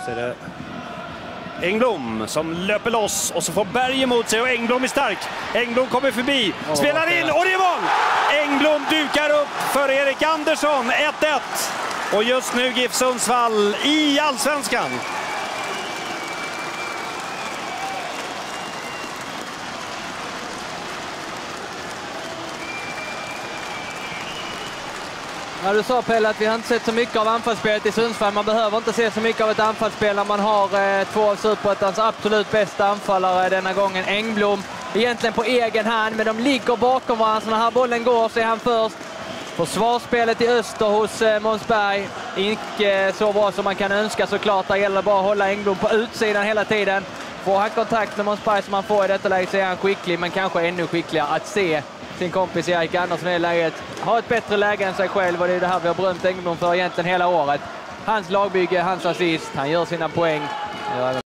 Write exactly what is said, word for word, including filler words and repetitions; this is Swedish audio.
Så är det Engblom som löper loss och så får Berg emot sig och Engblom är stark. Engblom kommer förbi, oh, spelar in och det är mål! Engblom dukar upp för Erik Andersson, ett ett. Och just nu GIF Sundsvall i Allsvenskan. Ja, du sa Pelle att vi har inte sett så mycket av anfallsspelet i Sundsvall. Man behöver inte se så mycket av ett anfallsspel när man har eh, två av Superettans absolut bästa anfallare denna gången. Engblom egentligen på egen hand, men de ligger bakom varandra. Så när här bollen går så är han först. Försvarsspelet i öster hos eh, Måns Berg. Inte så bra som man kan önska såklart. Det gäller bara att hålla Engblom på utsidan hela tiden. Får han kontakt med Måns Berg som han får i detta läge så är han skicklig, men kanske ännu skickligare att se sin kompis Erik Andersson i läget. Har ett bättre läge än sig själv och det är det här vi har berömt Engblom för egentligen hela året. Hans lagbygge, hans assist, han gör sina poäng.